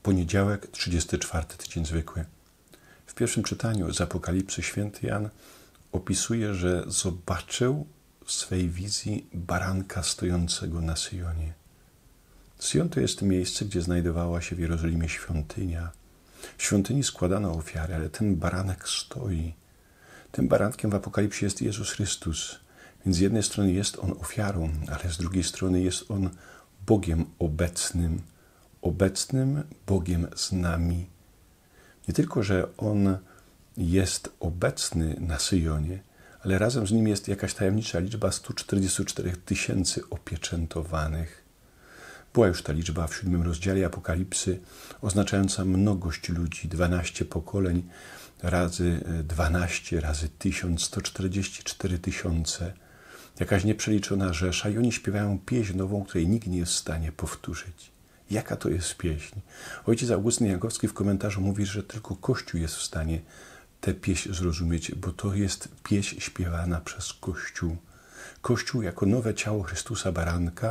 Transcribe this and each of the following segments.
Poniedziałek, 34 tydzień zwykły. W pierwszym czytaniu z Apokalipsy święty Jan opisuje, że zobaczył w swej wizji baranka stojącego na Syjonie. Syjon to jest miejsce, gdzie znajdowała się w Jerozolimie świątynia. W świątyni składano ofiary, ale ten baranek stoi. Tym barankiem w Apokalipsie jest Jezus Chrystus. Więc z jednej strony jest On ofiarą, ale z drugiej strony jest On Bogiem obecnym. Obecnym Bogiem z nami. Nie tylko, że On jest obecny na Syjonie, ale razem z Nim jest jakaś tajemnicza liczba 144 000 opieczętowanych. Była już ta liczba w 7 rozdziale Apokalipsy, oznaczająca mnogość ludzi, 12 pokoleń, razy 12, razy 1000, 144 000. Jakaś nieprzeliczona rzesza i oni śpiewają pieśń nową, której nikt nie jest w stanie powtórzyć. Jaka to jest pieśń? Ojciec Augustyn Jankowski w komentarzu mówi, że tylko Kościół jest w stanie tę pieśń zrozumieć, bo to jest pieśń śpiewana przez Kościół. Kościół jako nowe ciało Chrystusa Baranka,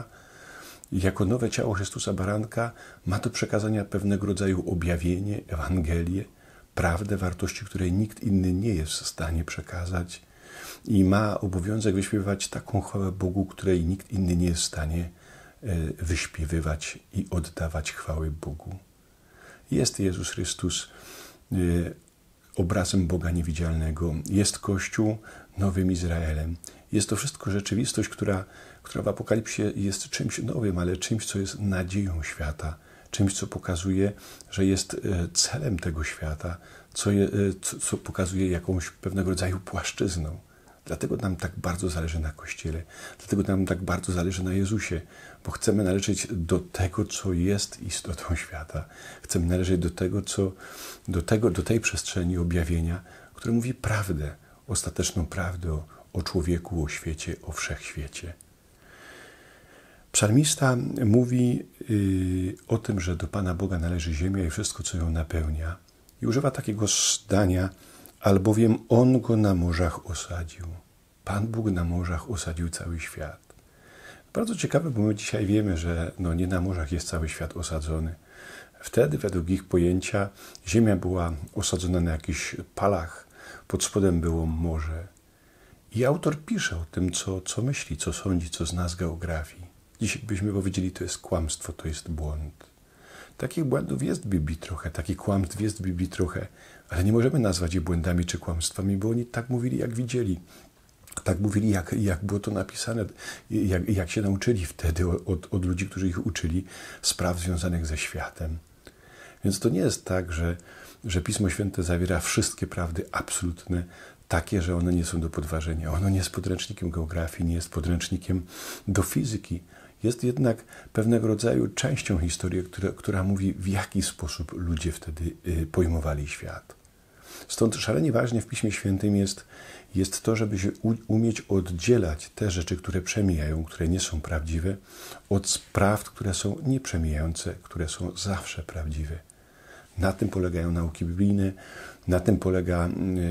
ma do przekazania pewnego rodzaju objawienie, Ewangelię, prawdę, wartości, której nikt inny nie jest w stanie przekazać i ma obowiązek wyśpiewać taką chwałę Bogu, której nikt inny nie jest w stanie wyśpiewywać i oddawać chwały Bogu. Jest Jezus Chrystus obrazem Boga niewidzialnego. Jest Kościół nowym Izraelem. Jest to wszystko rzeczywistość, która w Apokalipsie jest czymś nowym, ale czymś, co jest nadzieją świata. Czymś, co pokazuje, że jest celem tego świata, co pokazuje jakąś pewnego rodzaju płaszczyzną. Dlatego nam tak bardzo zależy na Kościele. Dlatego nam tak bardzo zależy na Jezusie, bo chcemy należeć do tego, co jest istotą świata. Chcemy należeć do tej przestrzeni objawienia, które mówi prawdę, ostateczną prawdę o człowieku, o świecie, o wszechświecie. Psalmista mówi o tym, że do Pana Boga należy ziemia i wszystko, co ją napełnia. I używa takiego zdania, albowiem On go na morzach osadził. Pan Bóg na morzach osadził cały świat. Bardzo ciekawe, bo my dzisiaj wiemy, że nie na morzach jest cały świat osadzony. Wtedy, według ich pojęcia, ziemia była osadzona na jakichś palach, pod spodem było morze. I autor pisze o tym, co myśli, co sądzi, co zna z geografii. Dzisiaj byśmy powiedzieli, to jest kłamstwo, to jest błąd. Takich błędów jest w Biblii trochę, takich kłamstw jest w Biblii trochę, ale nie możemy nazwać je błędami czy kłamstwami, bo oni tak mówili, jak widzieli. Tak mówili, jak było to napisane, jak się nauczyli wtedy od ludzi, którzy ich uczyli spraw związanych ze światem. Więc to nie jest tak, że Pismo Święte zawiera wszystkie prawdy absolutne, takie, że one nie są do podważenia. Ono nie jest podręcznikiem geografii, nie jest podręcznikiem do fizyki. Jest jednak pewnego rodzaju częścią historii, która mówi, w jaki sposób ludzie wtedy pojmowali świat. Stąd szalenie ważne w Piśmie Świętym jest to, żeby się umieć oddzielać te rzeczy, które przemijają, które nie są prawdziwe, od prawd, które są nieprzemijające, które są zawsze prawdziwe. Na tym polegają nauki biblijne, na tym polega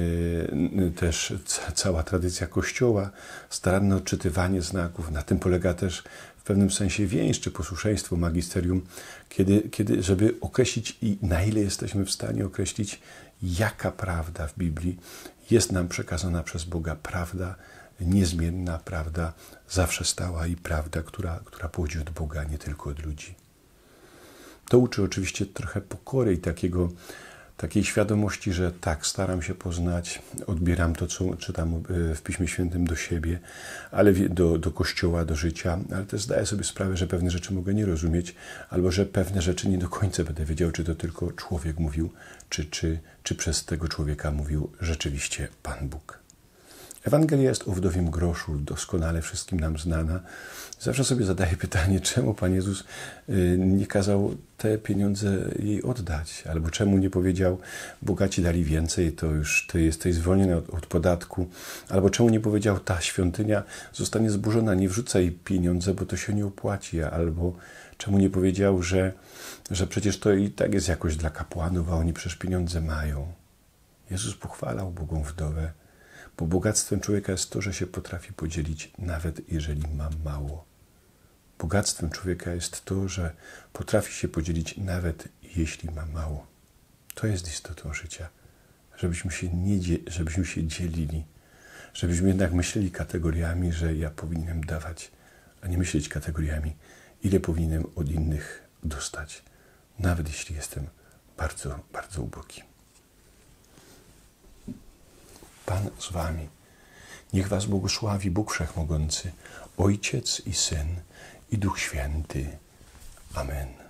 też cała tradycja Kościoła, staranne odczytywanie znaków, na tym polega też w pewnym sensie więź czy posłuszeństwo magisterium, żeby określić i na ile jesteśmy w stanie określić, jaka prawda w Biblii jest nam przekazana przez Boga, prawda niezmienna, prawda zawsze stała i prawda, która pochodzi od Boga, nie tylko od ludzi. To uczy oczywiście trochę pokory i takiej świadomości, że tak, staram się poznać, odbieram to, co czytam w Piśmie Świętym do siebie, ale do Kościoła, do życia, ale też zdaję sobie sprawę, że pewne rzeczy mogę nie rozumieć, albo że pewne rzeczy nie do końca będę wiedział, czy to tylko człowiek mówił, czy przez tego człowieka mówił rzeczywiście Pan Bóg. Ewangelia jest o wdowim groszu, doskonale wszystkim nam znana. Zawsze sobie zadaję pytanie, czemu Pan Jezus nie kazał te pieniądze jej oddać, albo czemu nie powiedział, bogaci dali więcej, to już ty jesteś zwolniony od podatku, albo czemu nie powiedział, ta świątynia zostanie zburzona, nie wrzucaj pieniądze, bo to się nie opłaci, albo czemu nie powiedział, że przecież to i tak jest jakoś dla kapłanów, a oni przecież pieniądze mają. Jezus pochwalał ubogą wdowę, bo bogactwem człowieka jest to, że się potrafi podzielić, nawet jeżeli ma mało. Bogactwem człowieka jest to, że potrafi się podzielić, nawet jeśli ma mało. To jest istotą życia. Żebyśmy się dzielili, żebyśmy jednak myśleli kategoriami, że ja powinienem dawać, a nie myśleć kategoriami, ile powinienem od innych dostać, nawet jeśli jestem bardzo, bardzo ubogi. Pan z wami. Niech was błogosławi Bóg Wszechmogący, Ojciec i Syn, i Duch Święty. Amen.